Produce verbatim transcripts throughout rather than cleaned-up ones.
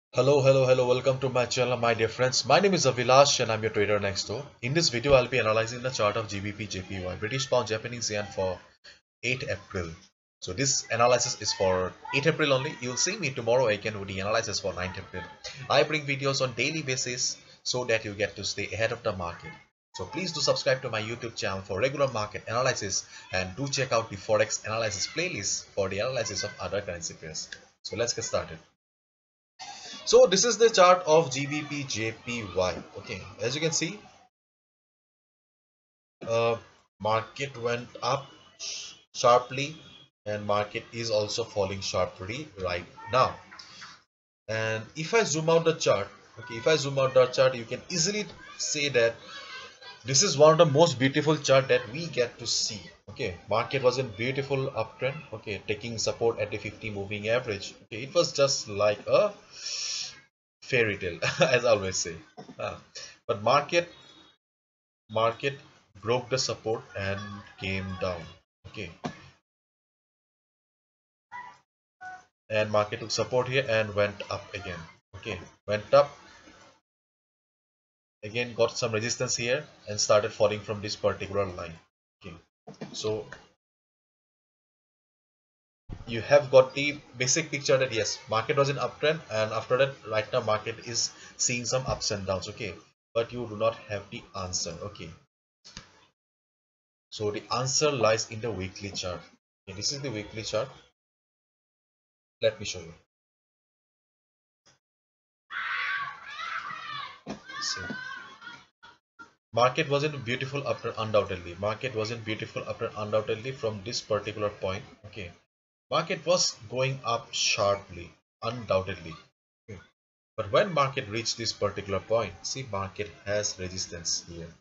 Hello, hello, hello. Welcome to my channel, my dear friends. My name is Avilash and I'm your trader next door. In this video, I'll be analyzing the chart of G B P J P Y, British Pound Japanese Yen for eighth April. So this analysis is for eighth April only. You'll see me tomorrow again with the analysis for ninth April. I bring videos on daily basis so that you get to stay ahead of the market. So please do subscribe to my YouTube channel for regular market analysis and do check out the Forex analysis playlist for the analysis of other currency pairs. So let's get started. So this is the chart of G B P J P Y. Okay, as you can see, uh, market went up sharply and market is also falling sharply right now. And if I zoom out the chart, okay, if I zoom out the chart, you can easily say that this is one of the most beautiful chart that we get to see. Okay, market was in beautiful uptrend. Okay, taking support at the fifty moving average. Okay, it was just like a fairy tale, as I always say. Uh, but market market broke the support and came down. Okay, and market took support here and went up again. Okay, went up again, got some resistance here and started falling from this particular line. Okay, so you have got the basic picture that yes, market was in uptrend, and after that right now market is seeing some ups and downs. Okay, but you do not have the answer. Okay, so the answer lies in the weekly chart. Okay, this is the weekly chart. Let me show you. See, market wasn't beautiful after undoubtedly. Market wasn't beautiful after undoubtedly from this particular point. Okay, market was going up sharply, undoubtedly. Okay. But when market reached this particular point, see, market has resistance here.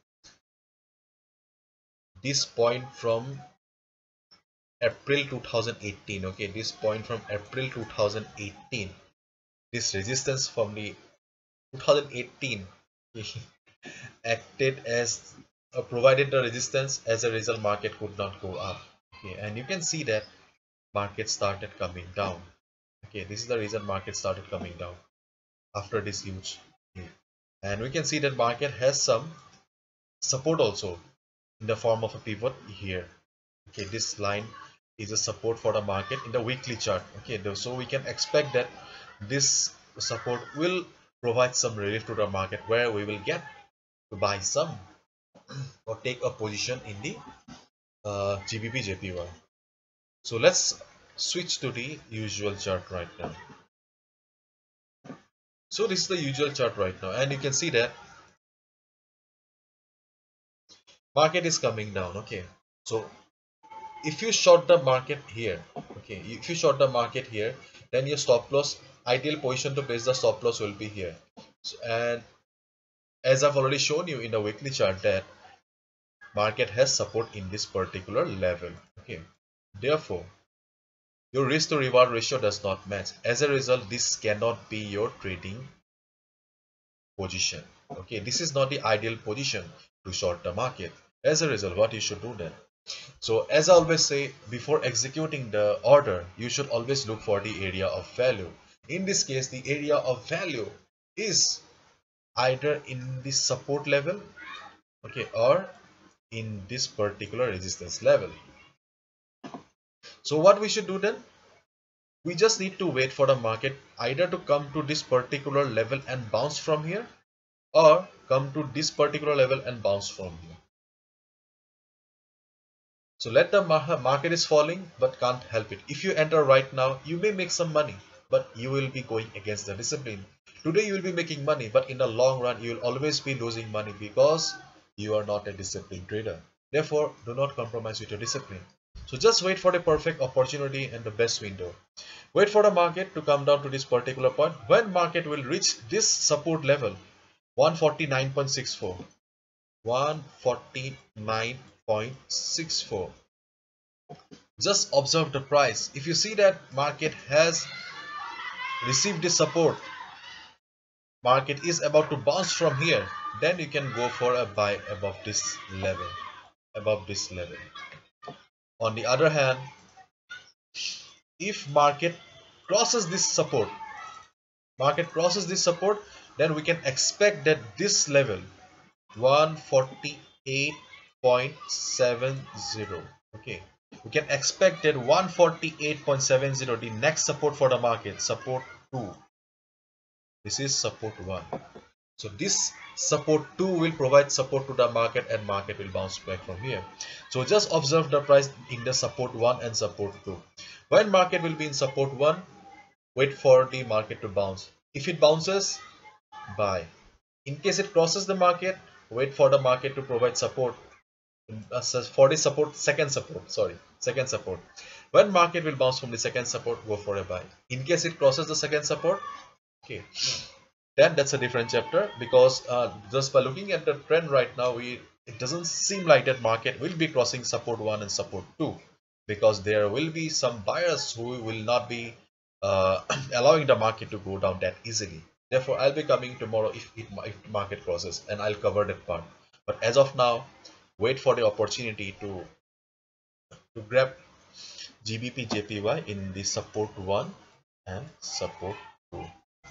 This point from April two thousand eighteen. Okay, this point from April two thousand eighteen. This resistance from the two thousand eighteen. Acted as uh, provided the resistance. As a result, market could not go up. Okay, and you can see that market started coming down. Okay, this is the reason market started coming down after this huge hit. And we can see that market has some support also in the form of a pivot here. Okay, this line is a support for the market in the weekly chart. Okay, so we can expect that this support will provide some relief to the market where we will get to buy some or take a position in the uh, G B P J P Y. So let's switch to the usual chart right now. So this is the usual chart right now, and you can see that market is coming down. Okay, so if you short the market here, okay, if you short the market here, then your stop loss, ideal position to place the stop loss will be here. So, and as I've already shown you in the weekly chart that market has support in this particular level. Okay, therefore your risk to reward ratio does not match. As a result, this cannot be your trading position. Okay, this is not the ideal position to short the market. As a result, what you should do then? So as I always say, before executing the order, you should always look for the area of value. In this case, the area of value is either in this support level, okay, or in this particular resistance level. So what we should do then? We just need to wait for the market either to come to this particular level and bounce from here, or come to this particular level and bounce from here. So let the market is falling but can't help it. If you enter right now, you may make some money, but you will be going against the discipline. Today you will be making money, but in the long run you will always be losing money because you are not a disciplined trader. Therefore, do not compromise with your discipline. So just wait for the perfect opportunity and the best window. Wait for the market to come down to this particular point. When market will reach this support level, one forty-nine point six four. one forty-nine point six four. Just observe the price. If you see that market has received the support, market is about to bounce from here, then you can go for a buy above this level, above this level. On the other hand, if market crosses this support, market crosses this support, then we can expect that this level one forty-eight point seven zero, okay, we can expect that one forty-eight point seven zero, the next support for the market, support two. This is support one. So this support two will provide support to the market, and market will bounce back from here. So just observe the price in the support one and support two. When market will be in support one, wait for the market to bounce. If it bounces, buy. In case it crosses the market, wait for the market to provide support. Uh, for the support, second support, sorry, second support. When market will bounce from the second support, go for a buy. In case it crosses the second support, okay, then that's a different chapter, because uh, just by looking at the trend right now, we it doesn't seem like that market will be crossing support one and support two, because there will be some buyers who will not be uh, allowing the market to go down that easily. Therefore, I'll be coming tomorrow if it if market crosses, and I'll cover that part. But as of now, wait for the opportunity to to grab G B P J P Y in the support one and support two.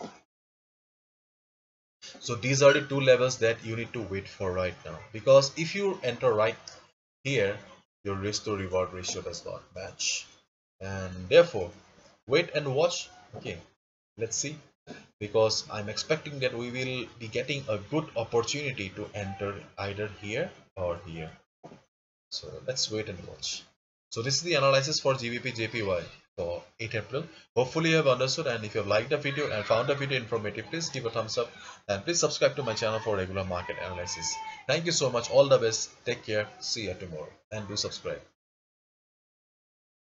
So these are the two levels that you need to wait for right now, because if you enter right here, your risk to reward ratio does not match, and therefore wait and watch. Okay, let's see, because I'm expecting that we will be getting a good opportunity to enter either here or here. So let's wait and watch. So this is the analysis for G B P J P Y for eighth April. Hopefully you have understood, and if you have liked the video and found the video informative, please give a thumbs up, and please subscribe to my channel for regular market analysis. Thank you so much. All the best. Take care. See you tomorrow, and do subscribe.